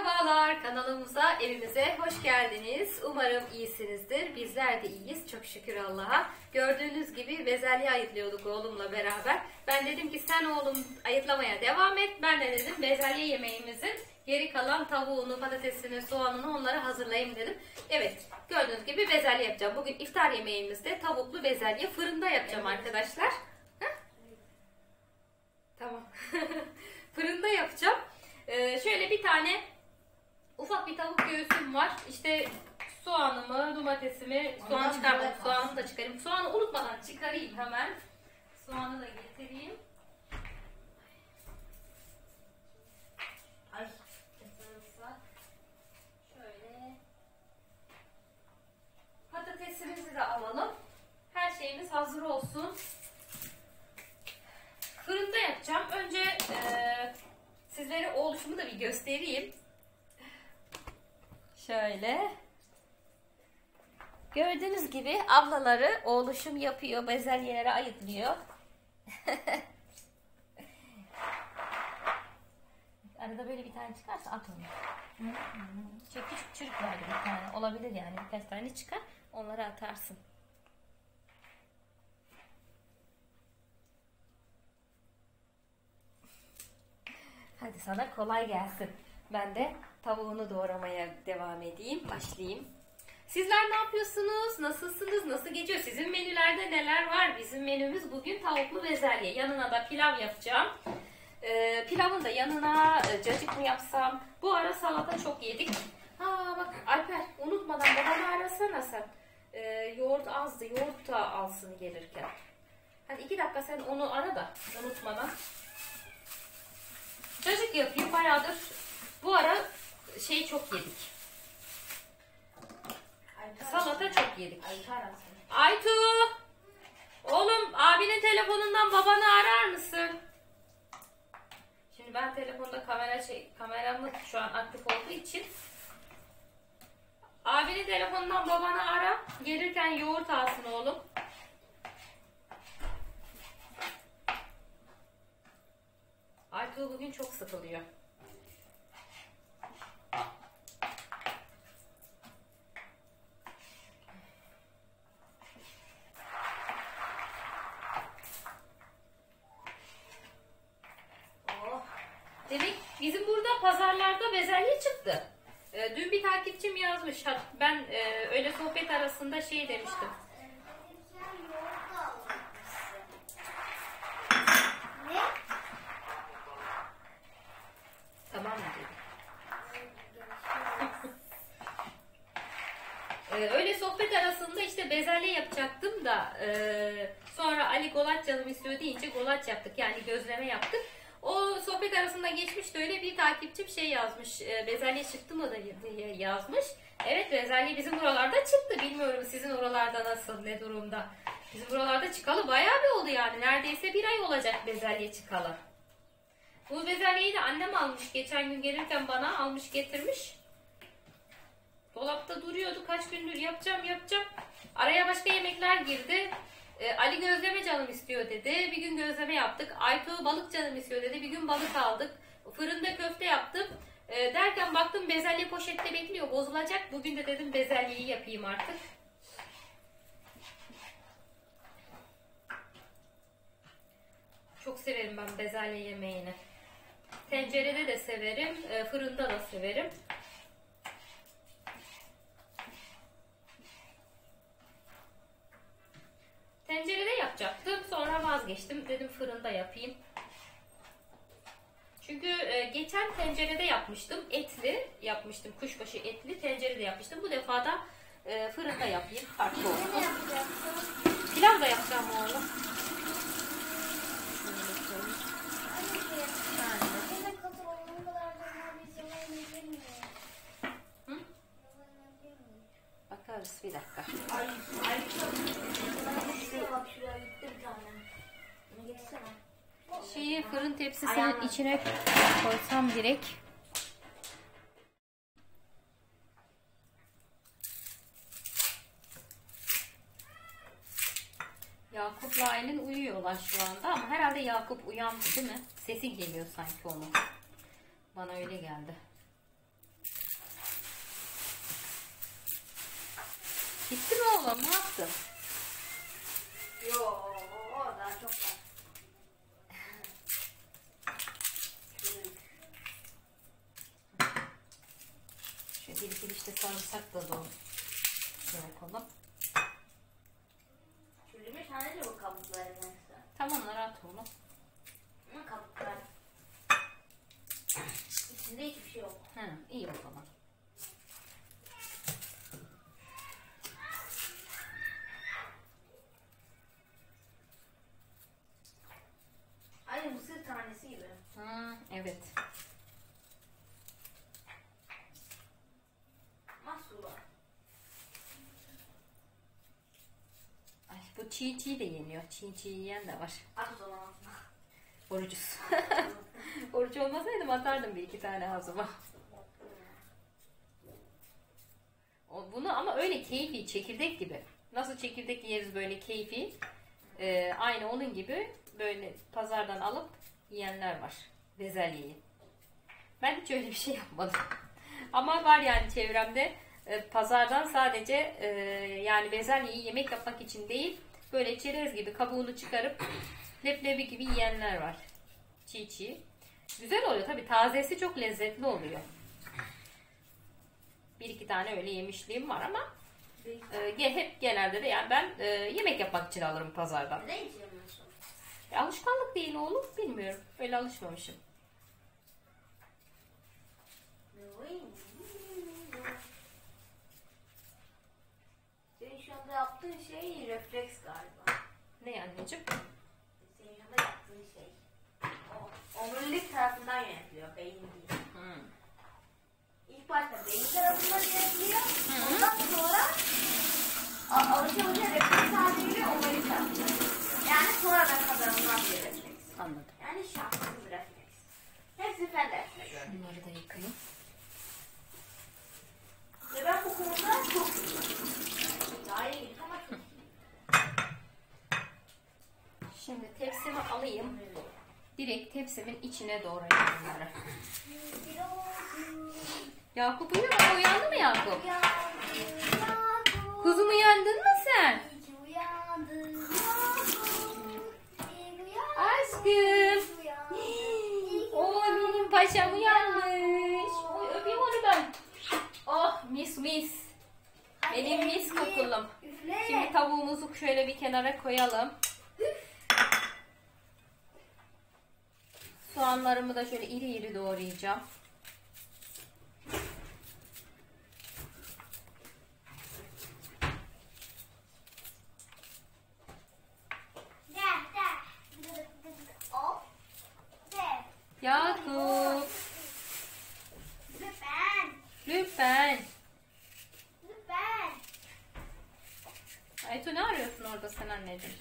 Merhabalar, kanalımıza, evimize hoş geldiniz. Umarım iyisinizdir. Bizler de iyiyiz. Çok şükür Allah'a. Gördüğünüz gibi bezelye ayıtlıyorduk oğlumla beraber. Ben dedim ki sen oğlum ayıtlamaya devam et. Ben de dedim bezelye yemeğimizin geri kalan tavuğunu, patatesini, soğanını onları hazırlayayım dedim. Evet, gördüğünüz gibi bezelye yapacağım. Bugün iftar yemeğimizde tavuklu bezelye fırında yapacağım arkadaşlar. Tamam. Fırında yapacağım. Şöyle bir tane ufak bir tavuk göğsüm var. İşte soğanımı, domatesimi, soğan çıkarmadım. Soğanımı da çıkarayım. Soğanı unutmadan çıkarayım hemen. Soğanı da getireyim. Ay, şöyle. Patatesimizi de alalım. Her şeyimiz hazır olsun. Fırında yapacağım. Önce sizlere oluşumu da bir göstereyim. Şöyle. Gördüğünüz gibi ablaları oluşum yapıyor. Bezelyeleri ayıtlıyor. Arada böyle bir tane çıkarsa at onu. Şey, küçük çürük vardı bir tane. Olabilir yani. Birkaç tane çıkar. Onları atarsın. Hadi sana kolay gelsin. Ben de tavuğunu doğramaya devam edeyim. Başlayayım. Sizler ne yapıyorsunuz? Nasılsınız? Nasıl geçiyor? Sizin menülerde neler var? Bizim menümüz bugün tavuklu bezelye. Yanına da pilav yapacağım. Pilavın da yanına cacık mı yapsam? Bu ara salata çok yedik. Ha bak Alper, unutmadan babamı arasana sen. Yoğurt azdı. Yoğurt da alsın gelirken. Hadi 2 dakika sen onu ara da unutmadan. Cacık yapayım. Bayağıdır bu ara şey çok yedik. Salata çok yedik. Aytu! Oğlum abinin telefonundan babanı arar mısın? Şimdi ben telefonda kameramı şu an aktif olduğu için abinin telefonundan babanı ara. Gelirken yoğurt alsın oğlum. Aytu bugün çok sıkılıyor. Oh. Demek bizim burada pazarlarda bezelye çıktı. Dün bir takipçim yazmış. Ben öyle sohbet arasında şey demiştim. Tamam mı dedi. Öyle sohbet arasında işte bezelye yapacaktım da sonra Ali golaç canım istiyor deyince golaç yaptık. Yani gözleme yaptık. O sohbet arasında geçmişti, öyle bir takipçim şey yazmış. Bezelye çıktı mı da diye yazmış. Evet, bezelye bizim buralarda çıktı. Bilmiyorum sizin oralarda nasıl, ne durumda. Bizim buralarda çıkalı bayağı bir oldu yani. Neredeyse 1 ay olacak bezelye çıkalı. Bu bezelyeyi de annem almış. Geçen gün gelirken bana almış getirmiş. Dolapta duruyordu. Kaç gündür yapacağım. Araya başka yemekler girdi. Ali gözleme canım istiyor dedi. Bir gün gözleme yaptık. Aytu balık canım istiyor dedi. Bir gün balık aldık. Fırında köfte yaptım. Derken baktım bezelye poşette bekliyor. Bozulacak. Bugün de dedim bezelyeyi yapayım artık. Çok severim ben bezelye yemeğini. Tencerede de severim. Fırında da severim. Tencerede yapacaktım. Sonra vazgeçtim. Dedim fırında yapayım. Çünkü geçen tencerede yapmıştım. Etli yapmıştım. Kuşbaşı etli tencerede yapmıştım. Bu defa da fırında yapayım. Farklı olsun. Pilav da yapacağım oğlum. Bakarız bir dakika. Şeyi fırın tepsisinin içine koysam direkt. Yakup'la Aylin uyuyorlar şu anda ama herhalde Yakup uyanmış değil mi? Sesi geliyor sanki onun. Bana öyle geldi. Bitti mi oğlum? Ne yaptın? Yo, daha çok var. Şöyle bir iki işte sarımsak da doğru. Şöyle koyalım. Çürümüş hani bu kabukları mesela. Tamam rahat oğlum. Ama kabuklar. İçinde hiçbir şey yok. Hı, iyi o zaman. Aynı mısır tanesi gibi. Hı, evet. Mahsul var. Ay, bu çiğ de yeniyor. Çiğ yiyen de var. At o zaman. Orucuz. Oruç olmasaydım atardım bir iki tane ağzıma. Bunu ama öyle keyfi, çekirdek gibi. Nasıl çekirdek yeriz böyle keyfi. Aynı onun gibi böyle pazardan alıp yiyenler var. Bezelyeyi. Ben hiç öyle bir şey yapmadım. Ama var yani çevremde pazardan sadece yani bezelyeyi yemek yapmak için değil, böyle çerez gibi kabuğunu çıkarıp leblebi gibi yiyenler var. Çiğ. Güzel oluyor tabii, tazesi çok lezzetli oluyor. Bir iki tane öyle yemişliğim var ama hep genelde de yani ben yemek yapmak için alırım pazardan. Neden hiç yemiyorsun? Alışkanlık değil oğlum, bilmiyorum. Öyle alışmamışım. Senin şu anda yaptığın şey refleks galiba. Ne anneciğim? Senin şu anda yaptığın şey. O omurilik tarafından yönetiliyor, beyin değil. İlk başta beyin tarafından yönetiliyor. Ondan sonra alışa refleks haline geliyor omurilik tarafından. Yani sonradan kazanılan bir refleks. Anladım. Yani şartsız bir refleks. Hepsi fen dersine göre. Bunları da yıkayayım. Ve ben bu konuda çok daha iyi ama çok iyi. Şimdi tepsimi alayım. Direkt tepsimin içine doğrayayım bunları. Yakup uyuyor mu? Uyandı mı Yakup? Kuzum uyandın mı sen? Aşkım. Oo benim paşam uyanmış. Oy, öpeyim onu ben. Oh mis. Benim mis kokulum. Şimdi tavuğumuzu şöyle bir kenara koyalım. Soğanlarımı da şöyle iri doğrayacağım. Yakup. Lütfen. Aytu ne arıyorsun orada sen anneciğim?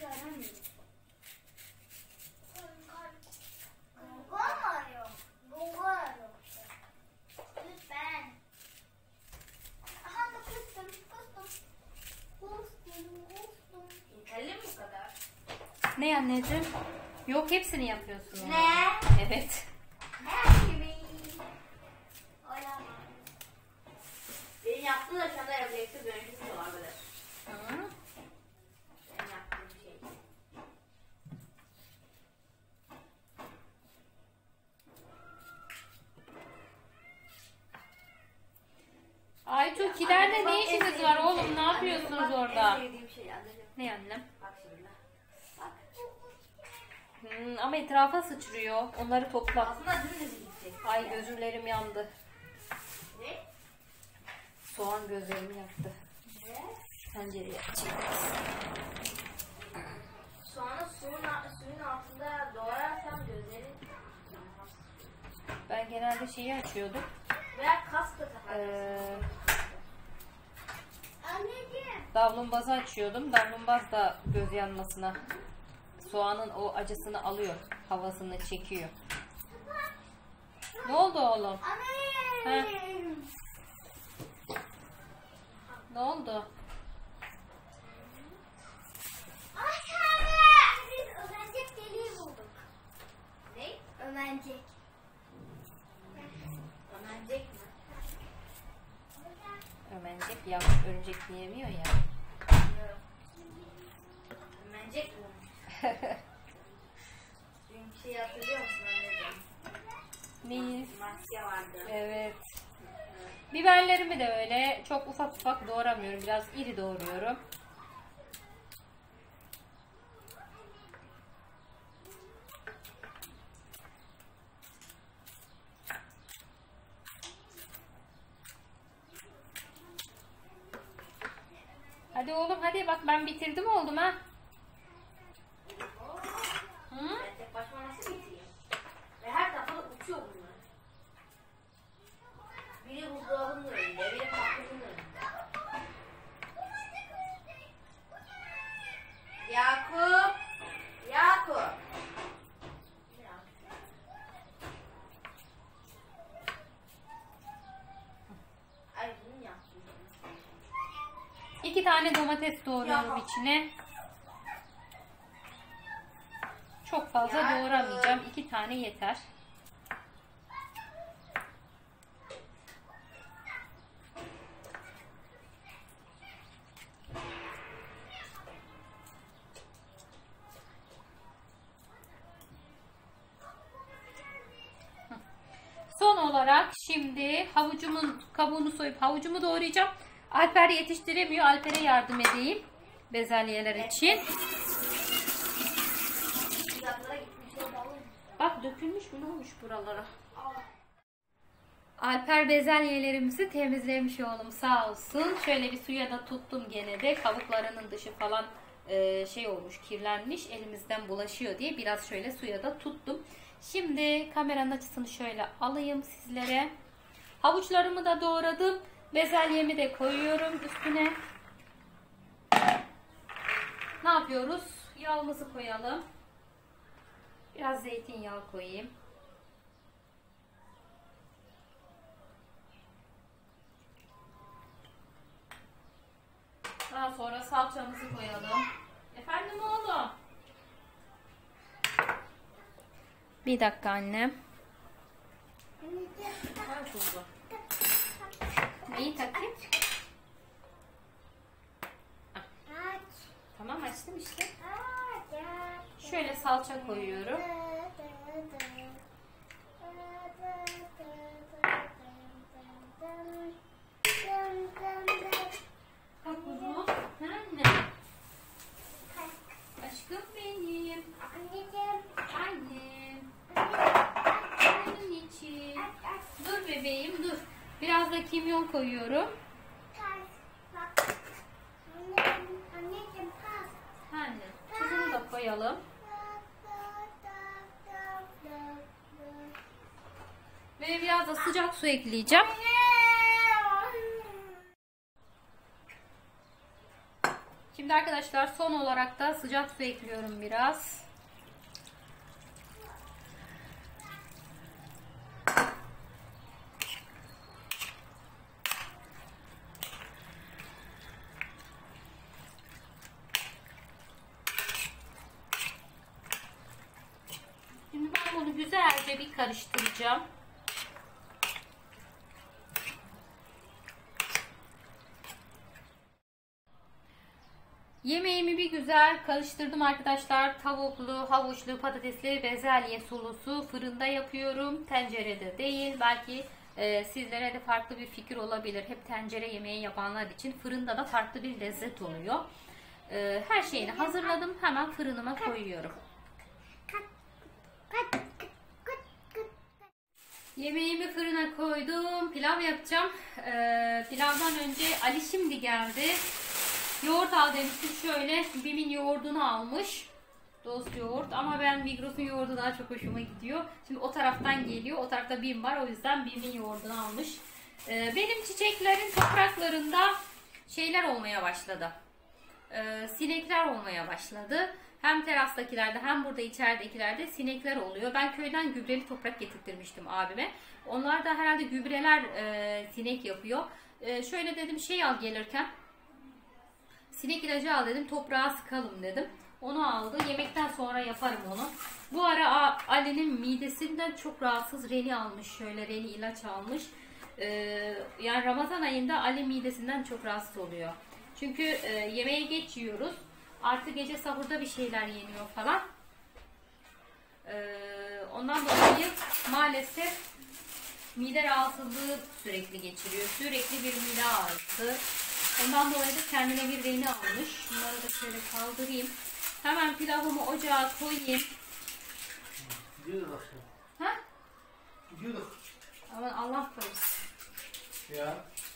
İtalya mı bu kadar? Ne anneciğim? Yok hepsini yapıyorsun. Ne? Evet. Benim yaptığım da şu anda refleksi dönüşümü var böyle. Hı. Benim yaptığım şey. Aytu kilerde ne işiniz var oğlum? Ne yapıyorsunuz orada? En sevdiğim şey anneciğim. Ne annem? Bak şimdi. Bak. Ama etrafa sıçrıyor. Onları topla. Aslında dümdüz gidecek. Ay gözlerim yandı. Ne? Soğan gözlerimi yaktı. Ne? Tencereye açayım. Soğanı suyun altında doğrarsam gözlerin yanmaz. Ben genelde şeyi açıyordum. Veya kask da takabilirsin. Anneciğim. Davlumbazı açıyordum. Davlumbaz da göz yanmasına, soğanın o acısını alıyor. Havasını çekiyor. Ne oldu oğlum? Anne. Ne oldu? Biz ömencek deliği bulduk. Ne? Ömencek. Ömencek mi? Ömencek ya, örümcek yiyemiyor ya. Yenecek mi? Dün bir şey hatırlıyor musun anneciğim? Neyiz? Masya vardı. Evet. Biberlerimi de öyle çok ufak ufak doğramıyorum. Biraz iri doğruyorum. Hadi oğlum hadi bak ben bitirdim oldum ha. Hı? Ben tek başıma nasıl bitireyim? Ve her tarafa uçuyor bunlar. Biri buzdolabının önünde, biri kapının önünde. Yakup! Yakup! Ay bunu yaptım. 2 tane domates doğruyorum Ya. içine. Çok fazla Ya. doğramayacağım. 2 tane yeter. Son olarak şimdi havucumun kabuğunu soyup havucumu doğrayacağım. Alper yetiştiremiyor. Alper'e yardım edeyim. Bezelyeler için. Uzaklara gitmiş olalım. Bak dökülmüş mü ne olmuş buralara? Alper bezelyelerimizi temizlemiş oğlum sağ olsun. Şöyle bir suya da tuttum gene de. Kabuklarının dışı falan şey olmuş, kirlenmiş. Elimizden bulaşıyor diye biraz şöyle suya da tuttum. Şimdi kameranın açısını şöyle alayım sizlere. Havuçlarımı da doğradım. Bezelyemi de koyuyorum üstüne. Ne yapıyoruz? Yağımızı koyalım. Biraz zeytinyağı koyayım. Daha sonra salçamızı koyalım. Efendim oğlum? Bir dakika annem. Ver tuzu. Neyi takayım? Aç. Tamam açtım işte. Aç. Şöyle salça koyuyorum. Bak kuzu. Anne. Aşkım benim. Anneciğim. Annem. Senin için. Dur bebeğim dur. Biraz da kimyon koyuyorum. Bak. Anneciğim pas. Anne. Tuzunu da koyalım. Ve biraz da sıcak su ekleyeceğim. Şimdi arkadaşlar son olarak da sıcak su ekliyorum biraz. Şimdi ben bunu güzelce bir karıştıracağım. Yemeğimi bir güzel karıştırdım arkadaşlar. Tavuklu, havuçlu, patatesli, bezelye sulusu fırında yapıyorum. Tencerede değil. Belki sizlere de farklı bir fikir olabilir. Hep tencere yemeği yapanlar için fırında da farklı bir lezzet oluyor. Her şeyini hazırladım. Hemen fırınıma koyuyorum. Yemeğimi fırına koydum. Pilav yapacağım. Pilavdan önce Ali şimdi geldi. Yoğurt al demiştim. Şöyle BİM'in yoğurdunu almış. Dost yoğurt. Ama ben Migros'un yoğurdu daha çok hoşuma gidiyor. Şimdi o taraftan geliyor. O tarafta BİM var. O yüzden BİM'in yoğurdunu almış. Benim çiçeklerin topraklarında şeyler olmaya başladı. Sinekler olmaya başladı. Hem terastakilerde hem burada içeridekilerde sinekler oluyor. Ben köyden gübreli toprak getirtmiştim abime. Onlar da herhalde gübreler sinek yapıyor. Şöyle dedim şey al gelirken. Sinek ilacı al dedim. Toprağa sıkalım dedim. Onu aldı. Yemekten sonra yaparım onu. Bu ara Ali'nin midesinden çok rahatsız. Reni almış. Şöyle Reni ilaç almış. Yani Ramazan ayında Ali midesinden çok rahatsız oluyor. Çünkü yemeği geç yiyoruz. Artı gece sahurda bir şeyler yeniyor falan. Ondan dolayı maalesef mide rahatsızlığı sürekli geçiriyor. Sürekli bir mide ağrısı. Ondan dolayı da kendine bir reni almış. Bunları da şöyle kaldırayım. Hemen pilavımı ocağa koyayım. Gidiyorduk akşam. Ha? Gidiyorduk. Aman Allah korusun. Ya.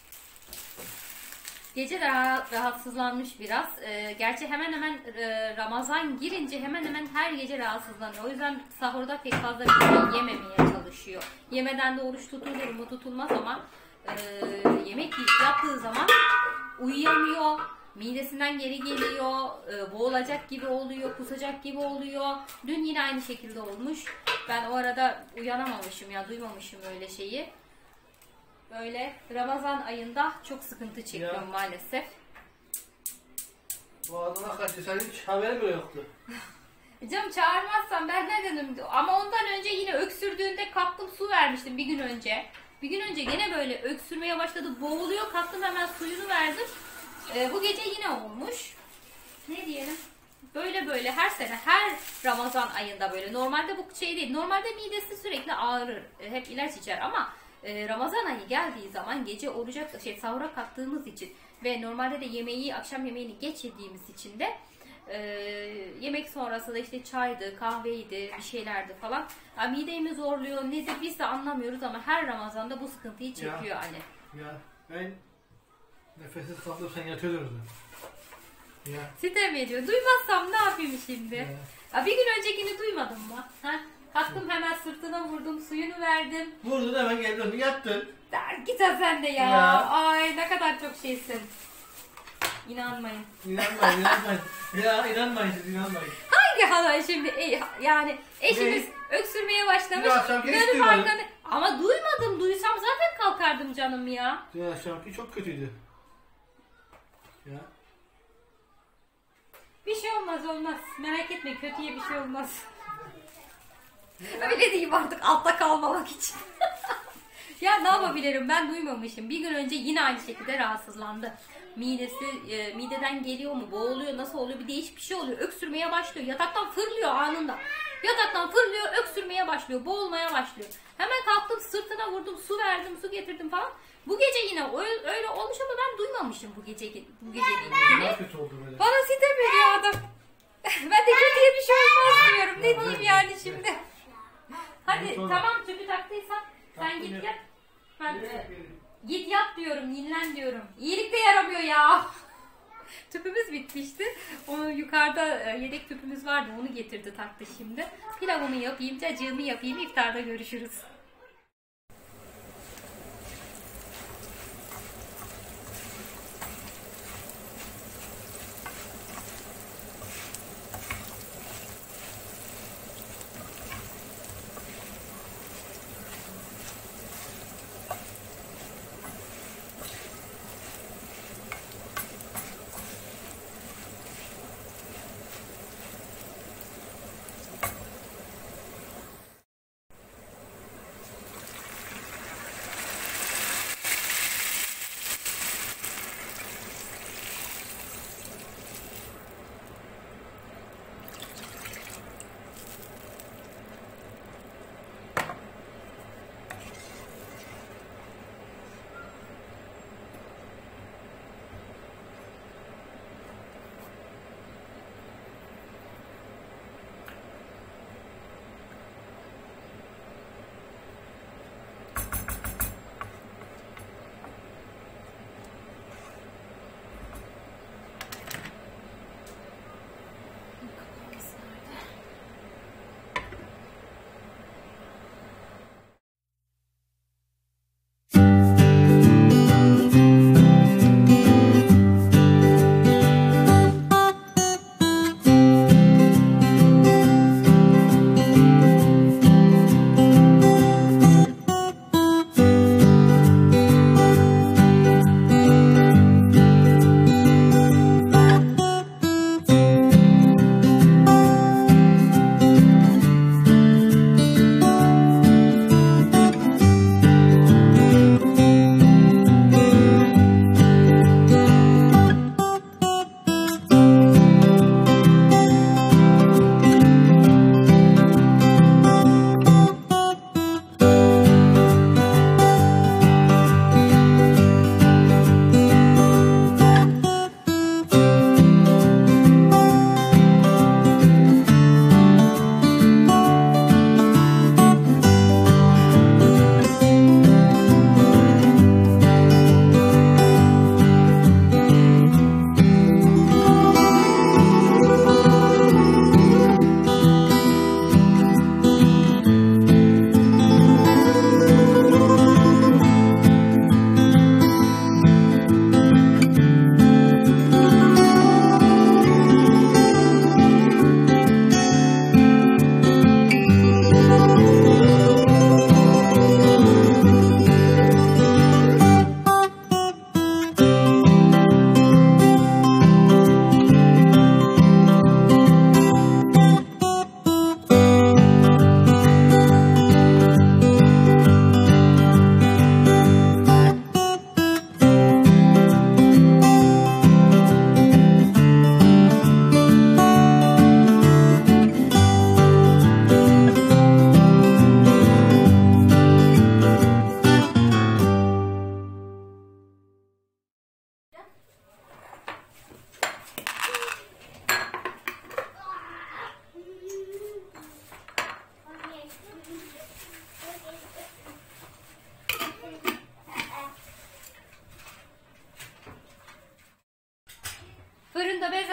Gece de rahatsızlanmış biraz. Gerçi hemen hemen Ramazan girince hemen hemen her gece rahatsızlanıyor. O yüzden sahurda pek fazla bir şey yememeye çalışıyor. Yemeden de oruç tutulur mu tutulmaz ama yemek yaptığı zaman uyuyamıyor. Midesinden geri geliyor. Boğulacak gibi oluyor. Kusacak gibi oluyor. Dün yine aynı şekilde olmuş. Ben o arada uyanamamışım ya, duymamışım öyle şeyi. Böyle Ramazan ayında çok sıkıntı çekiyorum maalesef. Bu adama kaçtı. Senin hiç haberin bile yoktu. Canım çağırmazsan ben ne dedim? Ama ondan önce yine öksürdüğünde kalktım, su vermiştim bir gün önce. Bir gün önce gene böyle öksürmeye başladı, boğuluyor. Kalktım hemen suyunu verdim. Bu gece yine olmuş. Ne diyelim? Böyle her sene, her Ramazan ayında böyle. Normalde bu şey değil. Normalde midesi sürekli ağrır. Hep ilaç içer ama Ramazan ayı geldiği zaman gece sahura kalktığımız için ve normalde de yemeği, akşam yemeğini geç yediğimiz için de yemek sonrası da işte çaydı, kahveydi, bir şeylerdi falan. Ya, mideyi zorluyor, nedir biz de anlamıyoruz ama her Ramazan'da bu sıkıntıyı çekiyor anne. Ya ben nefessiz kaldım, sen yatıyordun orada. Ya. Sitem ediyor. Duymazsam ne yapayım şimdi? Ya. Ya, bir gün öncekini duymadın mı? Ha? Kalktım hemen sırtına vurdum, suyunu verdim. Vurdun hemen geldin, yattın. Git ha sen de ya. Ya. Ay ne kadar çok şeysin. İnanmayın. İnanmayın. Ya inanmayın siz, inanmayın. Hangi halay şimdi? Yani eşimiz öksürmeye başlamış. Dün akşamki hiç Benim duymadım. farkında- Ama duymadım. Duysam zaten kalkardım canım ya. Dün akşamki çok kötüydü. Ya. Bir şey olmaz. Merak etme, kötüye bir şey olmaz. Öyle diyeyim artık, altta kalmamak için. Ya ne yapabilirim, ben duymamışım. Bir gün önce yine aynı şekilde rahatsızlandı. Mideden geliyor mu, boğuluyor, nasıl oluyor, bir değişik bir şey oluyor. Öksürmeye başlıyor, yataktan fırlıyor anında. Yataktan fırlıyor, öksürmeye başlıyor, boğulmaya başlıyor. Hemen kalktım, sırtına vurdum, su verdim, su getirdim falan. Bu gece yine öyle olmuş ama ben duymamışım bu geceliğini. Daha kötü oldu böyle. Bana sitem ediyor adam. Ben de kötüye bir şey olmaz diyorum. Ne diyeyim yani şimdi. Hadi tamam, tüpü taktıysan sen git yat. Ben git yat diyorum, dinlen diyorum. İyilik de yaramıyor ya. Tüpümüz bitmişti. Onu yukarıda yedek tüpümüz vardı. Onu getirdi, taktı şimdi. Pilavımı yapayım, cacığımı yapayım. İftarda görüşürüz.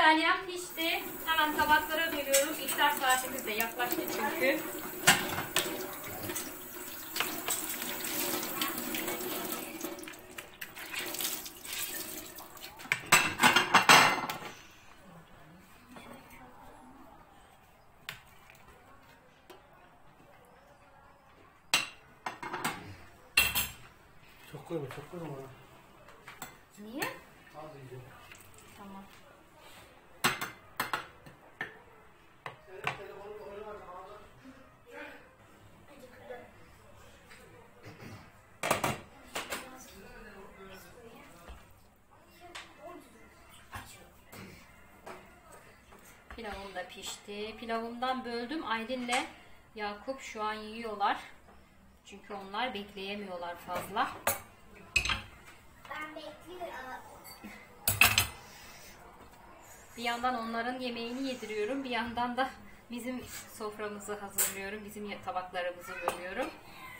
Bezelyen pişti. Hemen tabaklara veriyorum. İftar saatimiz de yaklaştı çünkü. Çok koyma, çok koyma bana. Niye? Az yiyeceğim. Tamam. Pilavım da pişti. Pilavımdan böldüm. Aylin'le Yakup şu an yiyorlar. Çünkü onlar bekleyemiyorlar fazla. Ben bekliyorum. Bir yandan onların yemeğini yediriyorum. Bir yandan da bizim soframızı hazırlıyorum. Bizim tabaklarımızı bölüyorum.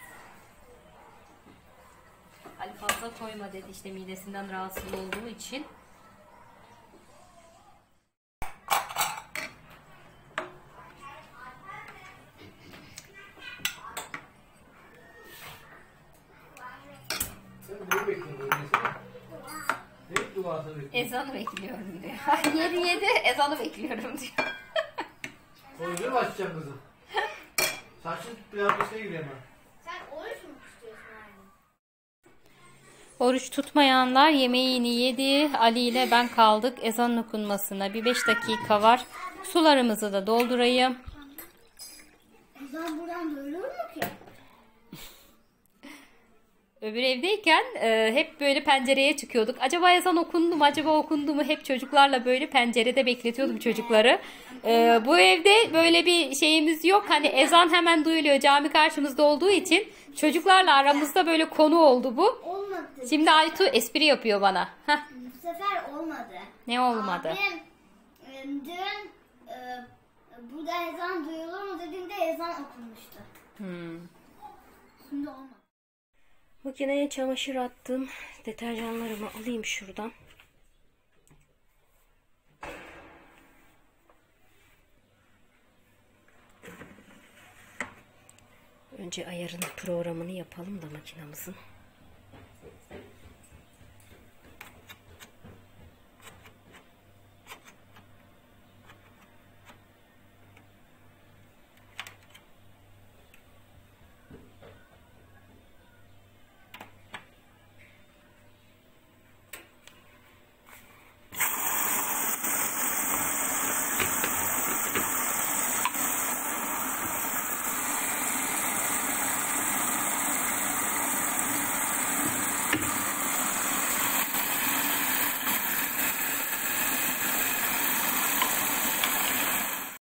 Ali fazla koyma dedi işte midesinden rahatsız olduğu için. Sen neyi bekliyorsun öyleyse? Neyi duasını bekliyorsun? Ezanı bekliyorum diyor. Yedi ezanı bekliyorum diyor. Orucu mu açacaksın kızım? Saçın biraz bir şey giriyor hemen. Sen oruç mu istiyorsun anne? Oruç tutmayanlar yemeğini yedi. Ali ile ben kaldık ezan okunmasına. Bir 5 dakika var. Sularımızı da doldurayım. Ezan buradan duyulur mu ki? Öbür evdeyken hep böyle pencereye çıkıyorduk. Acaba ezan okundu mu? Acaba okundu mu? Hep çocuklarla böyle pencerede bekletiyordum çocukları. Bu evde böyle bir şeyimiz yok. Hani ezan hemen duyuluyor. Cami karşımızda olduğu için çocuklarla aramızda böyle konu oldu bu. Olmadı. Şimdi Aytu espri yapıyor bana. Heh, Bu sefer olmadı. ne olmadı? Abim dün burada ezan duyulur mu dediğinde ezan okunmuştu. Şimdi olmadı. Makineye çamaşır attım. Deterjanlarımı alayım şuradan. Önce ayarını, programını yapalım da makinamızın.